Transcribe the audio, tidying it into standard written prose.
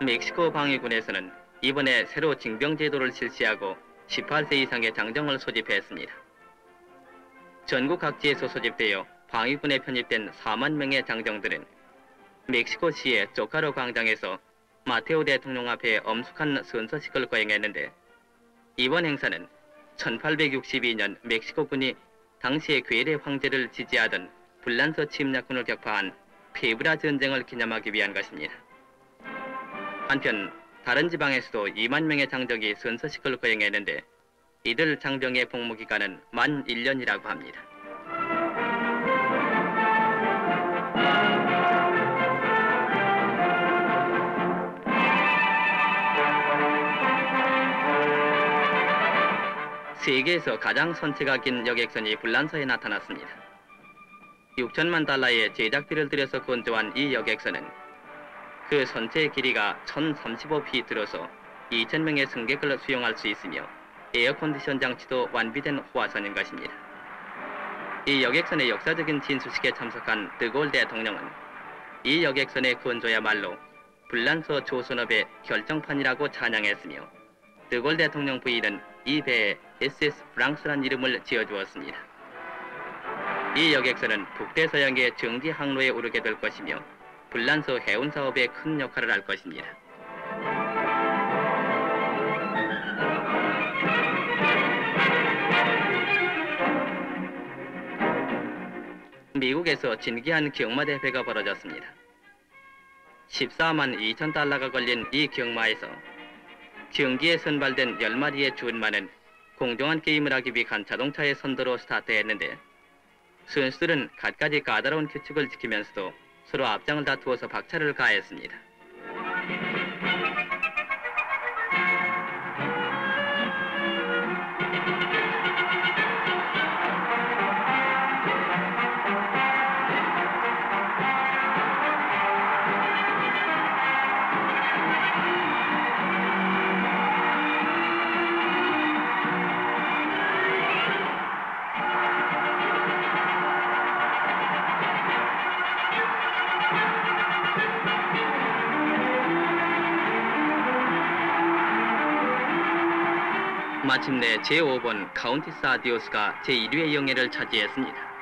멕시코 방위군에서는 이번에 새로 징병 제도를 실시하고 18세 이상의 장정을 소집했습니다. 전국 각지에서 소집되어 방위군에 편입된 4만 명의 장정들은 멕시코시의 조카로 광장에서 마테오 대통령 앞에 엄숙한 선서식을 거행했는데, 이번 행사는 1862년 멕시코군이 당시의 괴뢰 황제를 지지하던 불란서 침략군을 격파한 페브라 전쟁을 기념하기 위한 것입니다. 한편 다른 지방에서도 2만 명의 장정이 선서식을 거행했는데, 이들 장정의 복무기간은 만 1년이라고 합니다. 세계에서 가장 선체가 긴 여객선이 불란서에 나타났습니다. 6천만 달러의 제작비를 들여서 건조한 이 여객선은 그 선체의 길이가 1035피트로서 2,000명의 승객을 수용할 수 있으며 에어컨디션 장치도 완비된 호화선인 것입니다. 이 여객선의 역사적인 진수식에 참석한 드골 대통령은 이 여객선의 건조야말로 불란서 조선업의 결정판이라고 찬양했으며, 드골 대통령 부인은 이 배에 SS 프랑스란 이름을 지어주었습니다. 이 여객선은 북대서양의 정기 항로에 오르게 될 것이며 불란서 해운 사업에 큰 역할을 할 것입니다. 미국에서 진기한 경마 대회가 벌어졌습니다. 14만 2천 달러가 걸린 이 경마에서 경기에 선발된 10마리의 준마는 공정한 게임을 하기 위한 자동차의 선두로 스타트했는데, 선수들은 갖가지 까다로운 규칙을 지키면서도 서로 앞장을 다투어서 박차를 가했습니다. 마침내 제5번 카운티스 아디오스가 제1위의 영예를 차지했습니다.